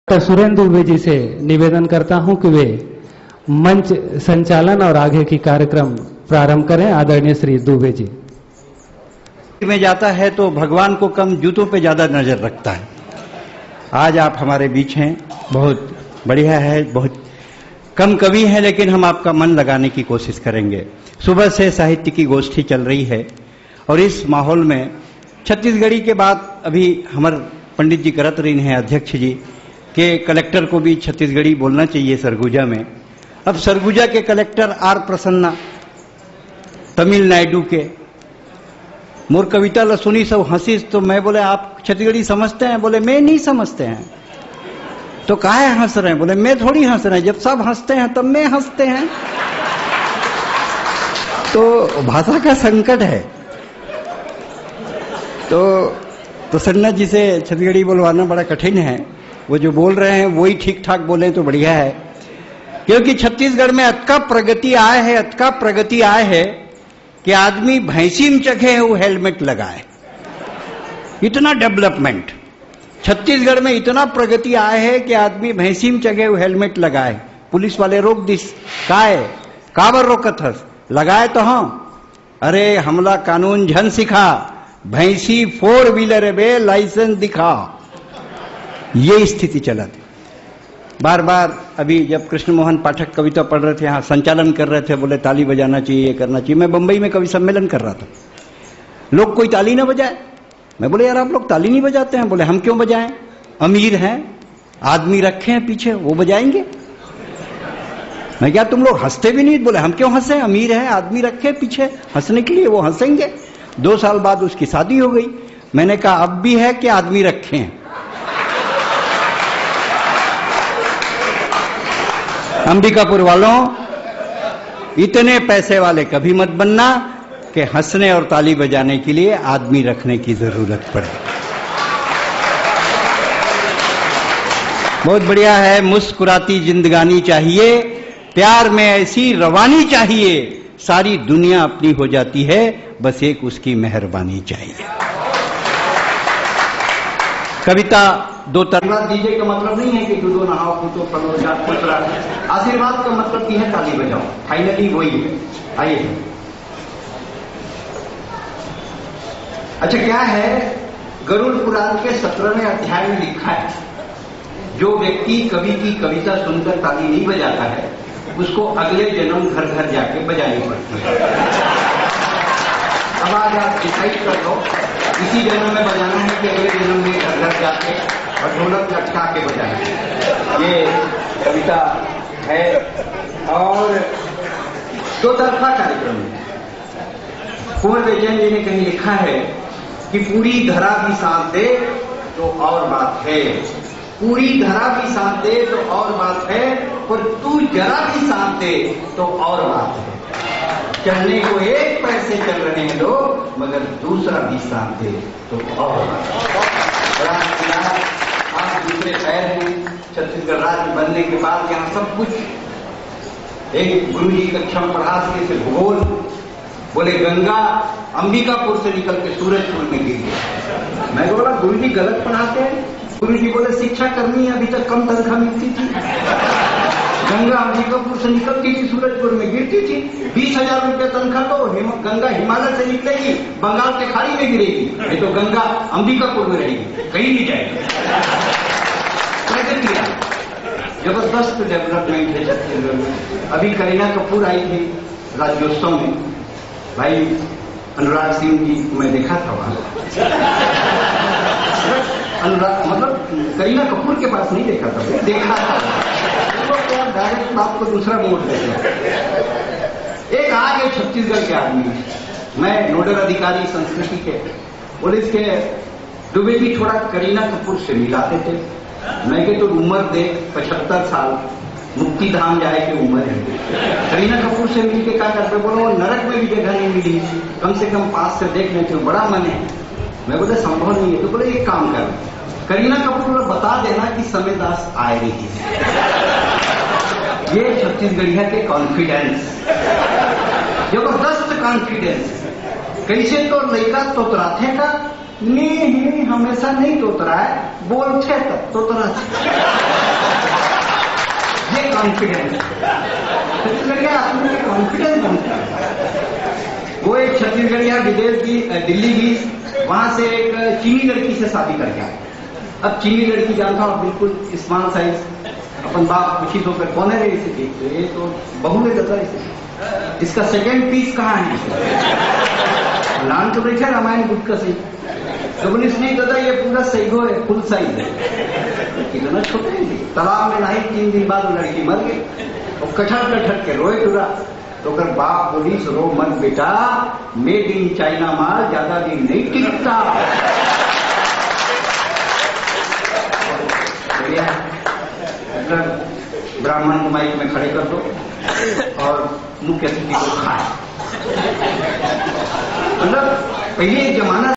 सुरेंद्र दुबे जी से निवेदन करता हूं कि वे मंच संचालन और आगे की कार्यक्रम प्रारंभ करें। आदरणीय श्री दुबे जी। में जाता है तो भगवान को कम जूतों पे ज्यादा नजर रखता है। आज आप हमारे बीच हैं, बहुत बढ़िया है। बहुत कम कवि हैं लेकिन हम आपका मन लगाने की कोशिश करेंगे। सुबह से साहित्य की गोष्ठी चल रही है और इस माहौल में छत्तीसगढ़ी के बाद अभी हमारे पंडित जी करत रही हैं, अध्यक्ष जी के कलेक्टर को भी छत्तीसगढ़ी बोलना चाहिए सरगुजा में। अब सरगुजा के कलेक्टर आर प्रसन्ना तमिलनाडु के, मोर कविता ला सुनी सब हंसी, तो मैं बोले आप छत्तीसगढ़ी समझते हैं? बोले मैं नहीं समझते हैं। तो काहे हंस रहे हैं? बोले मैं थोड़ी हंस रहे हैं, जब सब हंसते हैं तब मैं हंसते हैं। तो भाषा का संकट है। तो प्रसन्ना जी से छत्तीसगढ़ी बोलवाना बड़ा कठिन है। वो जो बोल रहे हैं वही ठीक ठाक बोले तो बढ़िया है, क्योंकि छत्तीसगढ़ में अतका प्रगति आए है कि आदमी भैंसी में चढ़े वो हेलमेट लगाए। इतना डेवलपमेंट छत्तीसगढ़ में, इतना प्रगति आए है कि आदमी भैंसी में चढ़े वो हेलमेट लगाए। पुलिस वाले रोक दिस, काबर रोकत हस? लगाए तो हाँ। अरे हमला कानून झन सिखा, भैंसी 4 व्हीलर बे लाइसेंस दिखा। ये स्थिति चला थी। बार बार अभी जब कृष्ण मोहन पाठक कविता पढ़ रहे थे, यहाँ संचालन कर रहे थे, बोले ताली बजाना चाहिए, ये करना चाहिए। मैं बंबई में कवि सम्मेलन कर रहा था, लोग कोई ताली ना बजाए। मैं बोले यार आप लोग ताली नहीं बजाते हैं? बोले हम क्यों बजाएं, अमीर हैं, आदमी रखे हैं पीछे, वो बजाएंगे। मैं क्या तुम लोग हंसते भी नहीं? बोले हम क्यों हंसे, अमीर है, आदमी रखे पीछे हंसने के लिए, वो हंसेंगे। 2 साल बाद उसकी शादी हो गई। मैंने कहा अब भी है कि आदमी रखे हैं? अंबिकापुर वालों, इतने पैसे वाले कभी मत बनना कि हंसने और ताली बजाने के लिए आदमी रखने की जरूरत पड़े। बहुत बढ़िया है। मुस्कुराती जिंदगानी चाहिए, प्यार में ऐसी रवानी चाहिए, सारी दुनिया अपनी हो जाती है, बस एक उसकी मेहरबानी चाहिए। कविता 2 तरह दीजिए का मतलब नहीं है कि दूधो नहाओ पूतो पढ़ो जात पत्र। आशीर्वाद का मतलब की है ताली बजाओ। फाइनली वही है। आइए। अच्छा क्या है, गरुड़ पुराण के 17वें अध्याय में लिखा है, जो व्यक्ति कवि की कविता सुनकर ताली नहीं बजाता है उसको अगले जन्म घर घर जाके बजानी पड़ती है। अब आज आप डिसाइड कर लो, इसी जन्म में बजाना है कि अगले जन्म में घर घर जाके और ढोलक लटका के बजाना है। ये कविता है और 2 तरफा कार्यक्रम है। कुंवर बेचैन जी ने कहीं लिखा है कि पूरी धरा भी साथ दे तो और बात है, पूरी धरा भी साथ दे तो और बात है, पर तू जरा भी साथ दे तो और बात है। चलने को एक पैर से चल रहे हैं लोग, मगर दूसरा भी साथ दे तो और बात है। आप दूसरे पैर हैं। छत्तीसगढ़ राज्य बनने के बाद यहाँ सब कुछ, एक गुरु जी कक्षा में पढ़ा से भूगोल, बोले गंगा अंबिकापुर से निकल के सूरजपुर में गिर गई। मैं बोला गुरु जी गलत पढ़ाते हैं। गुरु जी बोले शिक्षा करनी है, अभी तक कम तनख्वाह मिलती थी। गंगा अंबिकापुर से निकलती थी, सूरजपुर में गिरती थी। 20,000 रुपये तनख्वाह तो गंगा हिमालय से निकलेगी, बंगाल के खाड़ी में गिरेगी, नहीं तो गंगा अंबिकापुर में रहेगी, कहीं नहीं जाएगी। कैसे किया? जबरदस्त डेवलपमेंट है छत्तीसगढ़ में। अभी करीना कपूर आई थी राज्योत्सव में, भाई अनुराग सिंह जी मैं देखा था वहां। अनुराग मतलब करीना कपूर के पास नहीं देखा था, देखा था। तो डायरेक्ट बात को दूसरा मोड़ देते। एक आगे छत्तीसगढ़ के आदमी, मैं नोडल अधिकारी संस्कृति के, पुलिस के, दुबे भी थोड़ा करीना कपूर से मिलाते थे। मैं के तो उम्र देख 75 साल, मुक्ति धाम जाए की उम्र है। करीना कपूर से मिलके क्या करते? बोलो नरक में भी जगह नहीं मिली, कम से कम पास से देख लेते हो, बड़ा मन है। मैं बोले संभव नहीं है। तो बोले एक काम कर, करीना कपूर को बता देना कि समय दास आए रही है। ये छत्तीसगढ़िया के कॉन्फिडेंस, जबरदस्त कॉन्फिडेंस। कैसे तो लड़का तोतराथे का नहीं हमेशा नहीं तोतरा है, बोलते तब तोतरा कॉन्फिडेंस। कॉन्फिडेंस बनता है। वो एक छत्तीसगढ़िया विदेश की दिल्ली की, वहां से एक चीनी लड़की से शादी करके आया। अब चीनी लड़की जानता हूं बिल्कुल स्मॉल साइज, अपन बाप खुशी तो कर कौन है इसे देखते, ये तो बहू ने दता इसे, इसका सेकेंड पीस कहाँ है? लान तो देखा रामायण बुक का सही, तो बोले इसलिए दादा ये पूरा सही हो है, फुल साइज है। कितना छोटे हैं, तालाब में नहाई, 3 दिन बाद वो लड़की मर गई। और कठट के रोए टूरा, तो कर बाप बोली रो मत बेटा, मेड इन चाइना माल ज्यादा दिन नहीं टिकता। मतलब ब्राह्मण को माइक में खड़े कर दो और मुख्य अतिथि को खाए। मतलब पहले एक जमाना